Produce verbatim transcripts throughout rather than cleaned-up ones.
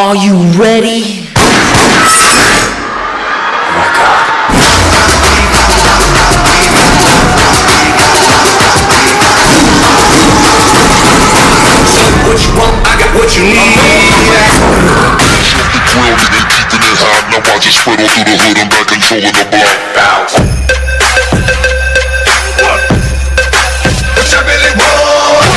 Are you ready? Oh my God. What you want, I got what you need. The drill, nigga, keeping it hot. Now I just spread all through the hood. I'm back controlling the block. Bounce. What you really want?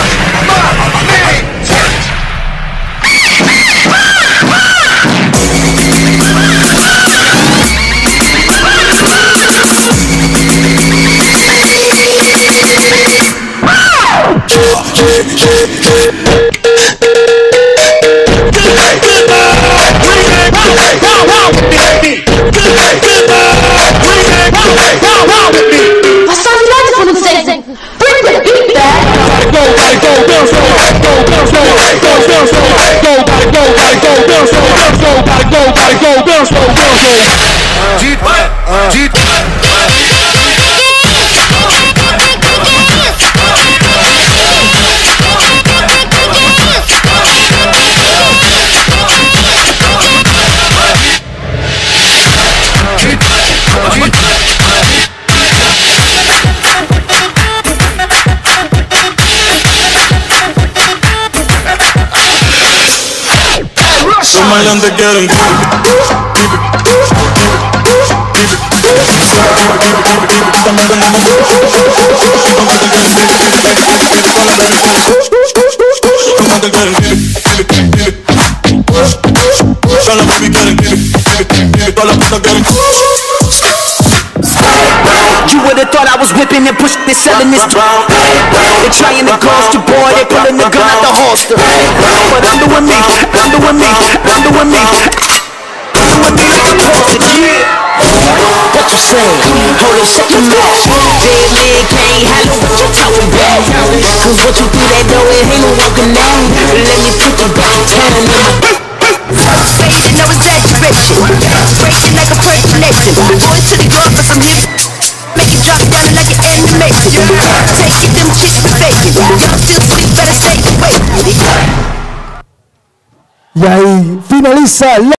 My under getting keep it, keep it, keep it, You would've thought I was whipping and pushing and selling this. They trying to cost you, boy. They pulling the gun out the holster. But I'm doing me, I'm doing me, I'm doing me. I'm doing me like a poster, yeah. What you saying? Hold on, shut your mouth. Dead man can't handle what you talking about. Cause what you do that door, it ain't no walking now. Let me put you back in time in my fading, no exaggeration. Breaking like a percolation. Boys to the guard for some hip. Make it drop down like an animation. Take it, them chicks be faking. Y'all still sleep, better stay awake. Y ahí finaliza la